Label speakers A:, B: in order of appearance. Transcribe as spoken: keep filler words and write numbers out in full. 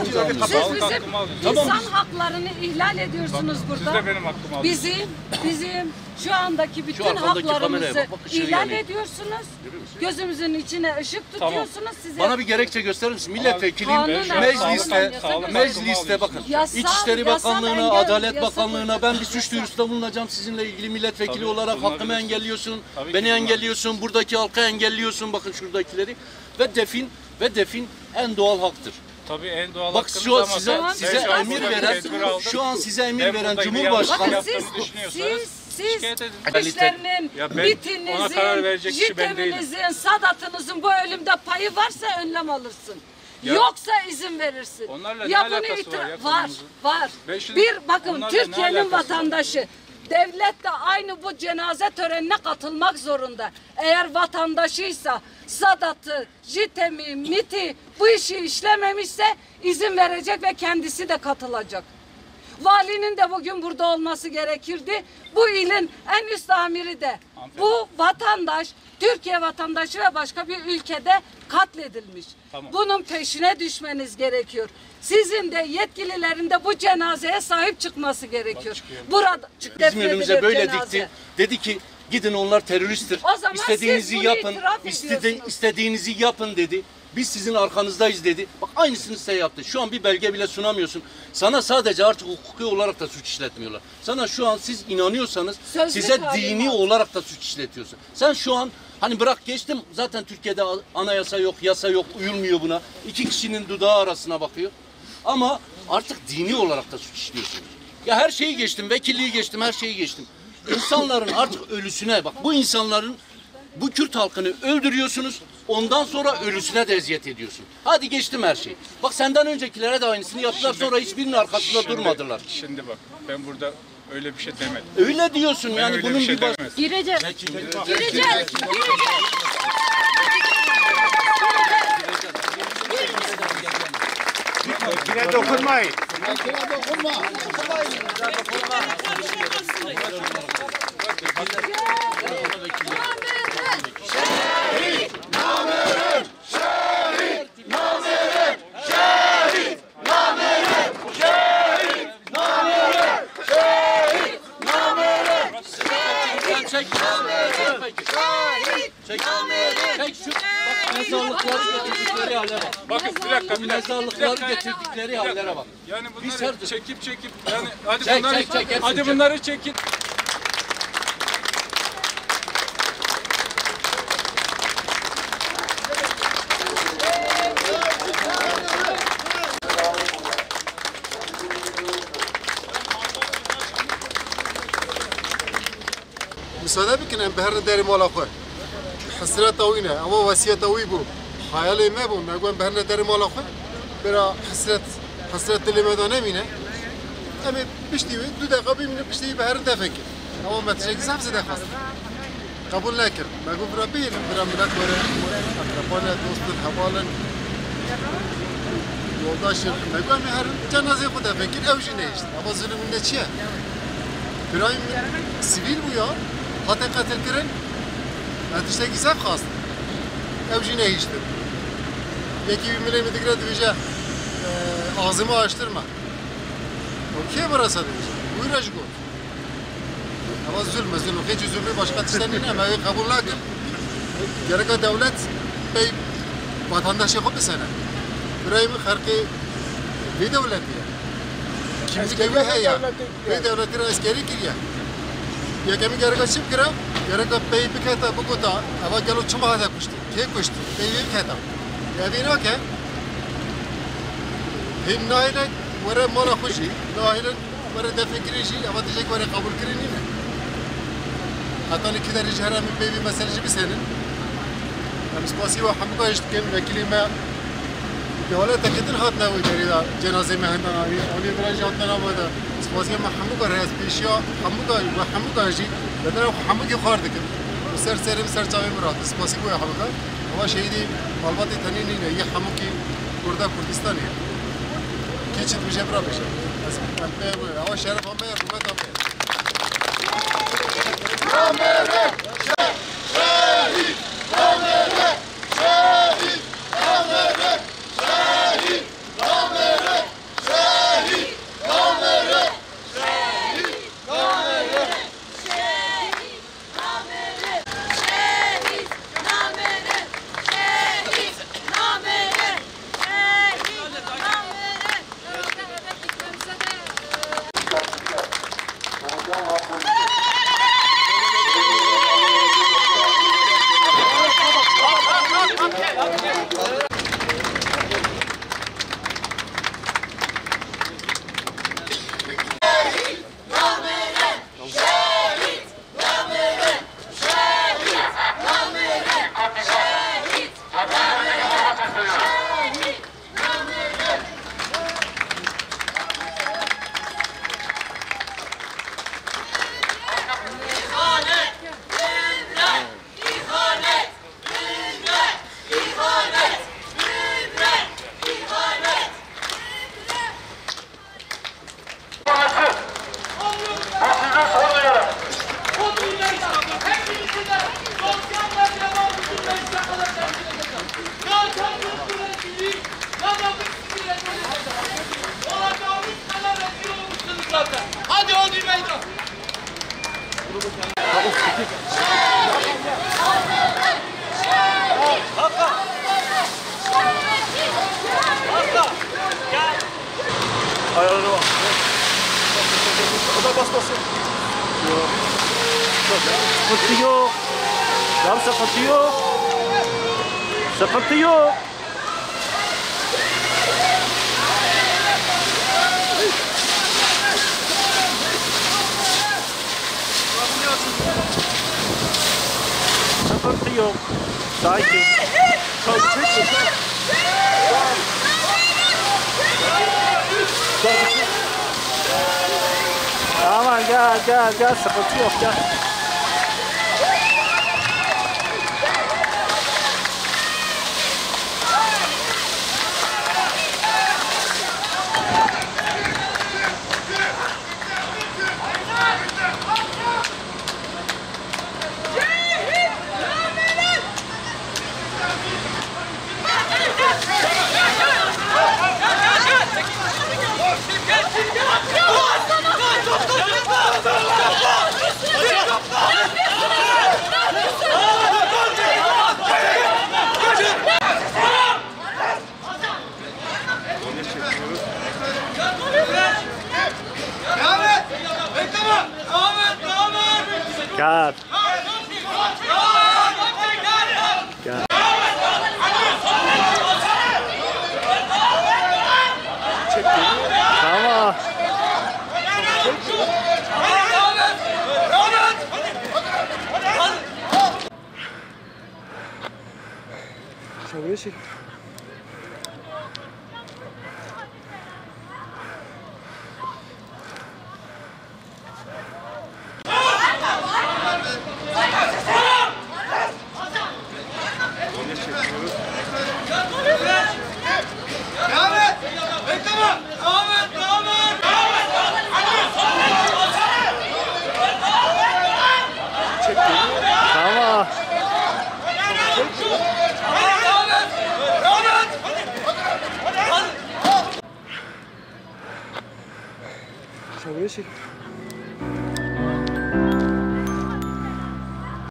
A: Siz bizim insan haklarını ihlal ediyorsunuz burada.
B: Siz de benim hakkımı aldınız.
A: Bizim, bizim şu andaki bütün haklarımızı ihlal ediyorsunuz. Gözümüzün içine ışık tutuyorsunuz. Size
C: Bana bir gerekçe gösterir misin? Milletvekiliyim,
A: Kanunen,
C: mecliste,
A: kanunen,
C: mecliste bakın.
A: Yasal-
C: İçişleri
A: yasal
C: Bakanlığı'na,
A: engel-
C: Adalet
A: yasal-
C: Bakanlığı'na ben bir suç
A: yasal-
C: duyurusunda bulunacağım sizinle ilgili milletvekili
B: Tabii,
C: olarak hakkımı
B: bulunabilirsiniz.
C: engelliyorsun,
B: Tabii
C: beni
B: ki
C: engelliyorsun, buradaki halkı engelliyorsun, bakın şuradakileri ve defin ve defin en doğal haktır.
B: Tabii en doğal
C: Bak
B: hakkınız
C: şu an
B: ama
C: size,
B: ben
C: size
B: şu an
C: emir
B: burada bir
C: veren,
B: tedbir aldım.
C: şu an size emir
B: Ben
C: veren
B: burada bir
C: Cumhurbaşkanı.
B: yanlış
A: Bakın
B: yaptığımı
A: siz,
B: düşünüyorsanız
A: siz, siz
B: şikayet edin.
A: işlerinin,
B: Ya ben- ona karar verecek
A: bitinizin,
B: kişi ben değilim.
A: jiteminizin, sadatınızın bu ölümde payı varsa önlem alırsın.
B: Ya-
A: Yoksa izin verirsin.
B: Onlarla ne
A: Ya bunu
B: alakası
A: itra-
B: var ya
A: Var,
B: konumuzun?
A: var.
B: Ben şimdi-
A: Bir bakın
B: onlarla ne
A: Türkiye'nin
B: alakası var?
A: vatandaşı devlet de aynı bu cenaze törenine katılmak zorunda. Eğer vatandaşıysa sadatı, jitemi, miti bu işi işlememişse izin verecek ve kendisi de katılacak. Valinin de bugün burada olması gerekirdi. Bu ilin en üst amiri de. Bu vatandaş, Türkiye vatandaşı ve başka bir ülkede katledilmiş.
B: Tamam.
A: Bunun peşine düşmeniz gerekiyor. Sizin de yetkililerin de bu cenazeye sahip çıkması gerekiyor. Burada
C: Bizim önümüze
A: defnedilir
C: böyle
A: cenaze.
C: dikti. Dedi ki gidin onlar teröristtir.
A: O zaman
C: İstediğinizi
A: siz bunu
C: yapın.
A: itiraf
C: istedi-
A: ediyorsunuz.
C: istediğinizi yapın dedi. Biz sizin arkanızdayız dedi. Bak aynısını size yaptı. Şu an bir belge bile sunamıyorsun. Sana sadece artık hukuki olarak da suç işletmiyorlar. Sana şu an siz inanıyorsanız
A: Sözlü
C: size
A: talimat.
C: dini olarak da suç işletiyorsun. Sen şu an hani bırak geçtim zaten Türkiye'de anayasa yok, yasa yok, uyulmuyor buna. İki kişinin dudağı arasına bakıyor. Ama artık dini olarak da suç işliyorsunuz. Ya her şeyi geçtim, vekilliği geçtim, her şeyi geçtim. İnsanların artık ölüsüne bak bu insanların bu Kürt halkını öldürüyorsunuz. Ondan sonra ölüsüne de eziyet ediyorsun. Hadi geçtim her şeyi. Bak senden öncekilere de aynısını yaptılar sonra hiçbirinin arkasında durmadılar.
B: Şimdi bak ben burada öyle bir şey demedim.
C: Öyle diyorsun
B: Ben
C: yani
B: öyle
C: bunun
B: bir şey
C: bir bas-
B: demedim.
A: Gireceğiz. Gireceğiz. Gireceğiz.
D: Yine dokunmayın.
C: Çek. Çek. Çek. Çek şu bak mezarlıkları getirdikleri hale bak.
B: Bakın bir dakika bir dakika.
C: Mezarlıkları
B: Bir dakika.
C: getirdikleri hallere bak.
B: Yani
C: Biz
B: bunları
C: her-
B: çekip çekip yani hadi
C: Çek,
B: bunları
C: çek, çek, hepsini
B: hadi
C: çek.
B: bunları çekin.
E: مساعدة بكنا بهر داري مولا خوي حسرات طوينة أما وسيا طوي بو خيالي ما بو نقول بهر داري مولا خوي برا حسرات حسرات اللي ما دونا مينه أما بشتي دو دقيقة من بشتي بهر دافك أما ما تجيك زعف زدا خاص قبول لكن ما قول برا بير برا مرات ورا أقربانا دوست هبالا yoldaş نقول ما هر جنازة خدا فكر أو جنيش أما ظلم من نشيا برايم سivil bu ya. Hatta katil kirin. Ateşte gizem kast. Evci ne iştir? Yeki bir millet midikre diyece ağzımı açtırma. Okey burası diyece. Buyur aşk ol. Ama zulme zulme. Hiç zulme başka tişlerini ama kabul lakin. Gerek devlet bey vatandaşı yapıp bir sene. Burayı mı harki bir devlet ya. Kimse gibi he ya. Bir devletin askeri kiriyor. Ya kami gerek açıp kira, gerek pey bir kata bu kota, ama gelo çuma hada kuştu, ke kuştu, pey bir kata. Ya bir ne ki? Hem nahile, vere mola kuşi, nahile, vere defikirişi, ama diyecek vere kabul kirini ne? Hatta ne kadar ricahra mi pey bir meseleci bir senin. Hem spasi ve hamka iştkem vekili me devlet akidin hat ne vurdu da cenaze mehandan abi, onu biraz janttan ama سپاسیم ما همو کار هست پیشیا همو کار و همو کارجی بدنم همو کی خورد کن سر سرم سر چاوی مراد سپاسی کوی همو کار اما شهیدی معلوماتی تنینی نه یه همو کی کرده کردستانی کی چیت میشه برا میشه از من اما شرف همه حکومت همه
F: نامره شهید نامره شهید نامره شهید نامره Hadi hadi meydan.
G: Ayağına bak. O da basmasın. Yok. Sıkıntı yok. Ya sıkıntı yok. Sıkıntı yok. Sıkıntı yok. Sakin. Çok çek. Tamam gel gel gel sıkıntı yok gel. Gel. Gel. Tamam. Çabuk çek. Tamam. Çabuk çek.